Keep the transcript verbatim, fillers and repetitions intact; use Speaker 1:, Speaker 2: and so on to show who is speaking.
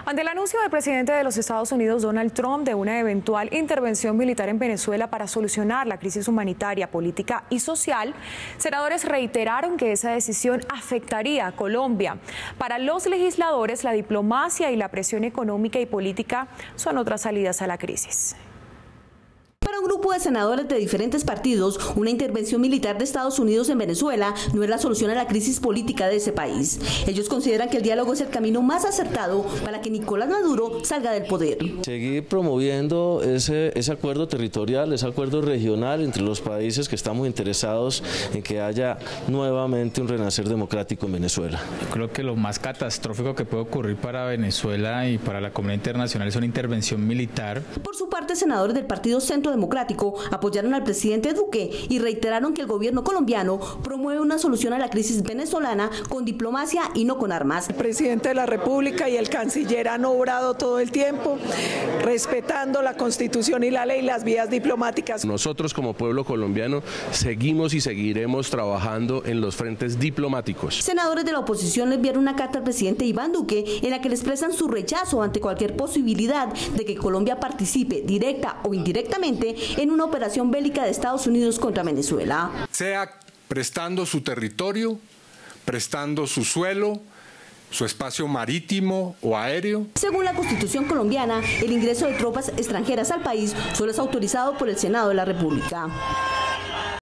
Speaker 1: Ante el anuncio del presidente de los Estados Unidos, Donald Trump, de una eventual intervención militar en Venezuela para solucionar la crisis humanitaria, política y social, senadores reiteraron que esa decisión afectaría a Colombia. Para los legisladores, la diplomacia y la presión económica y política son otras salidas a la crisis.
Speaker 2: Para un grupo de senadores de diferentes partidos, una intervención militar de Estados Unidos en Venezuela no es la solución a la crisis política de ese país. Ellos consideran que el diálogo es el camino más acertado para que Nicolás Maduro salga del poder.
Speaker 3: Seguir promoviendo ese, ese acuerdo territorial, ese acuerdo regional entre los países que estamos interesados en que haya nuevamente un renacer democrático en Venezuela.
Speaker 4: Yo creo que lo más catastrófico que puede ocurrir para Venezuela y para la comunidad internacional es una intervención militar.
Speaker 2: Por su parte, senadores del Partido Centro Democrático apoyaron al presidente Duque y reiteraron que el gobierno colombiano promueve una solución a la crisis venezolana con diplomacia y no con armas.
Speaker 5: El presidente de la República y el canciller han obrado todo el tiempo respetando la Constitución y la ley, las vías diplomáticas.
Speaker 6: Nosotros como pueblo colombiano seguimos y seguiremos trabajando en los frentes diplomáticos.
Speaker 2: Senadores de la oposición le enviaron una carta al presidente Iván Duque en la que le expresan su rechazo ante cualquier posibilidad de que Colombia participe directa o indirectamente en una operación bélica de Estados Unidos contra Venezuela.
Speaker 7: Sea prestando su territorio, prestando su suelo, su espacio marítimo o aéreo.
Speaker 2: Según la Constitución colombiana, el ingreso de tropas extranjeras al país solo es autorizado por el Senado de la República.